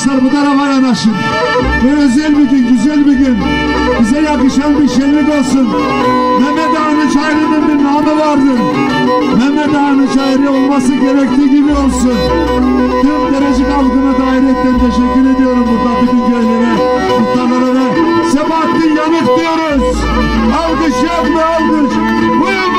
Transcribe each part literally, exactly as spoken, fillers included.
arkadaşlar bu tarafa yanaşın. Bu özel bir gün, güzel bir gün. Bize yakışan bir şenlik olsun. Mehmet Ağa'nın şairinin bir namı vardır. Mehmet Ağa'nın şairi olması gerektiği gibi olsun. Tüm Derecik halkına da ayrıca teşekkür ediyorum burada bütün köylere, muhtarlara ve Sebahattin Yanık diyoruz. Alkış yapma, alkış. Buyurun.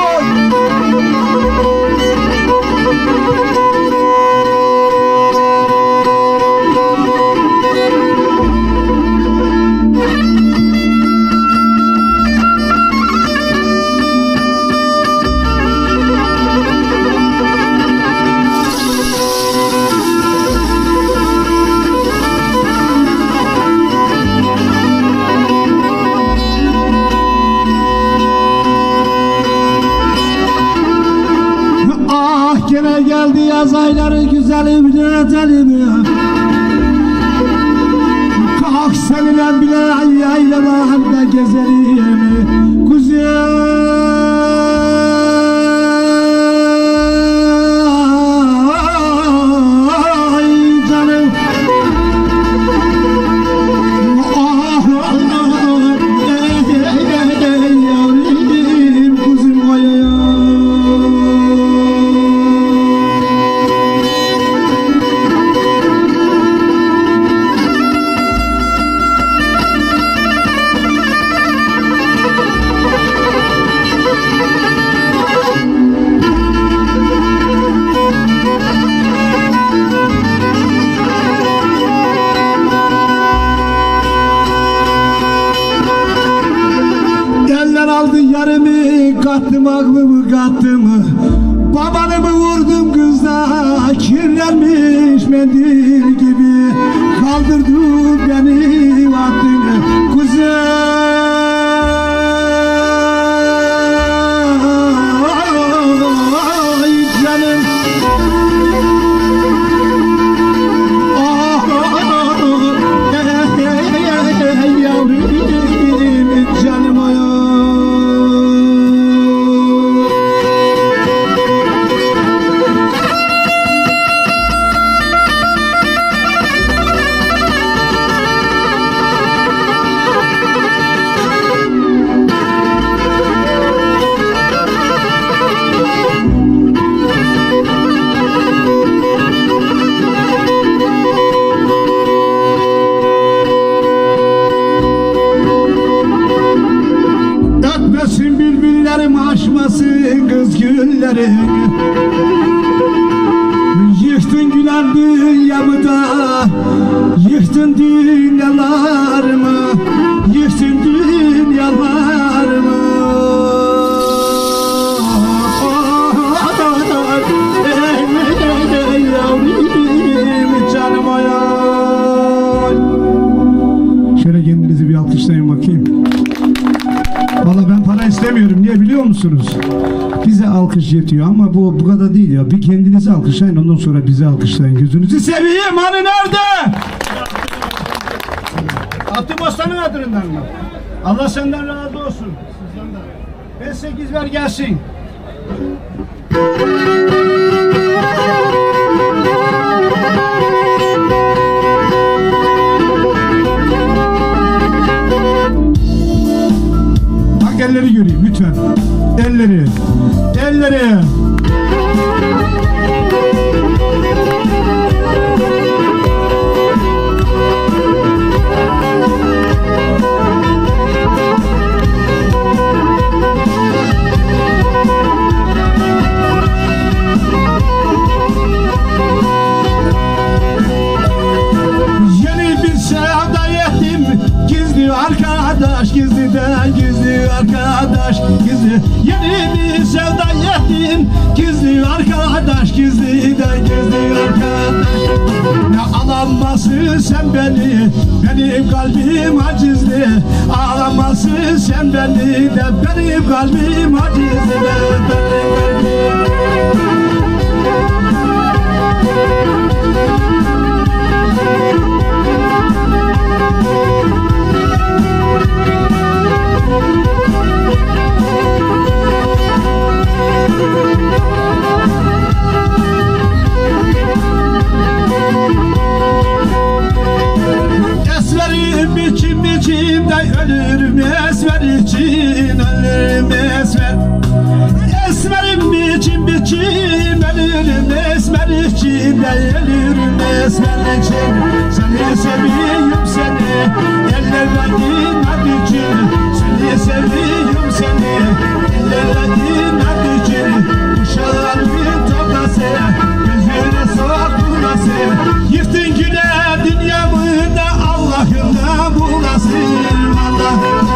Gene geldi yaz ayları güzelim yetelim. Kalk seninle bile yaylalarda gezelim. Güzel canım. Ah yavrum kuzum oy. Aldı yarımı, kattım aklımı kattım. Babanımı vurdum kızla, kirlenmiş mendil gibi. Kaldırdı beni attın güzel canım. Ah yavrum canım ya. Ötmesin bülbüllerim, açmasın kız güllerim. Yıktın gülen dünyamı da, yıktın dünyalarımı, yıktın dünyalarımı. Yavrum canım ayağım. Şöyle kendinizi bir alkışlayın bakayım. Vallahi ben para istemiyorum. Niye biliyor musunuz? Bize alkış yetiyor ama bu bu kadar değil ya. Bir kendinizi alkışlayın, ondan sonra bizi alkışlayın. Gözünüzü seveyim. Hani nerede? Abdülbostan'ın adından mı? Allah senden razı olsun. Ben sekiz ver gelsin. Elleri göreyim lütfen. Elleri. Elleri. Yeni bir sevda ettim. Gizli arkadaş, gizliden gizli arkadaş, gizli. Yeni bir sevda ettim. Gizli arkadaş, gizliden gizli arkadaş. Ne ağlamasın sen beni, benim kalbim acizli. Ağlamasın sen beni de, benim kalbim acizli. Benim kalbim. ölürüm esmer için, ölürüm esmer. Esmerim biçim biçim, ölürüm esmer için, ölürüm esmer için. Seni seviyorum seni, ellerlerin adı için. Seni seviyorum seni, ellerlerin adı için. Uşağın tokası, gözüne sokulası. Yıktın güne dünyamı da Allah'ımda bulasın Allah'ım.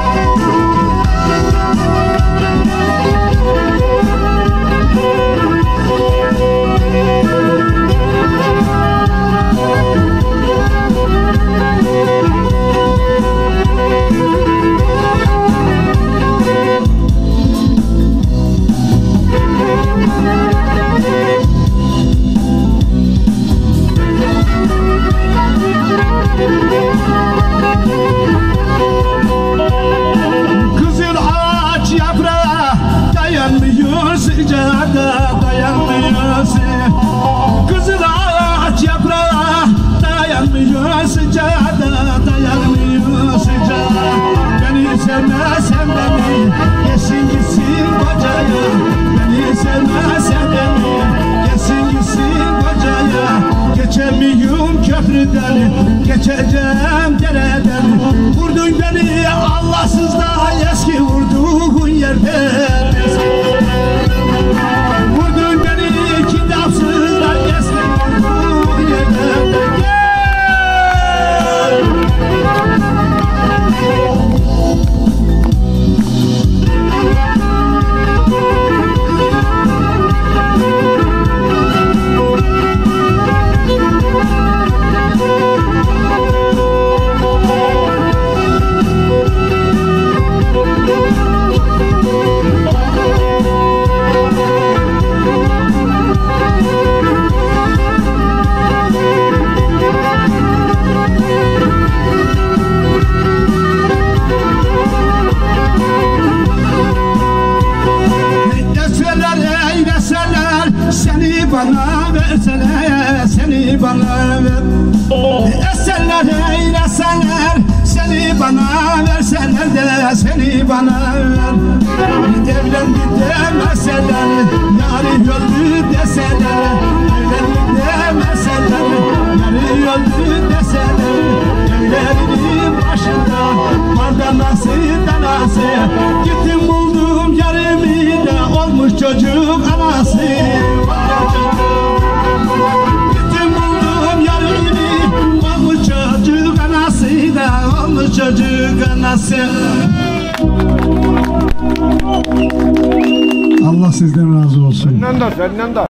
Kızıl ağaç yaprağı dayanmıyor sıcağa, dayanmıyor sıcağa. Beni sevmezsen beni, geçsin gitsin kocaya. Beni sevmezsen beni, geçsin gitsin kocaya. Geçemiyorum köprüden, geçeceğim dereden. Vurdun beni Allahsız da eski vurduğun yerden. Vurdun beni kitapsız da eski vurduğun yerden. Seni bana verseler, seni bana ver. Eserler eyleseler, seni bana verseler de seni bana ver. Evlendi demeseler, yarı öldü deseler. Evlendi demeseler, yarı öldü deseler. Evlerinin başında varda nasıl da nasıl. Gittim buldum yarımı da olmuş çocuk anası. Gittim buldum yarımı olmuş çocuk anası da olmuş çocuk anası. Allah sizden razı olsun. Senden de, senden de.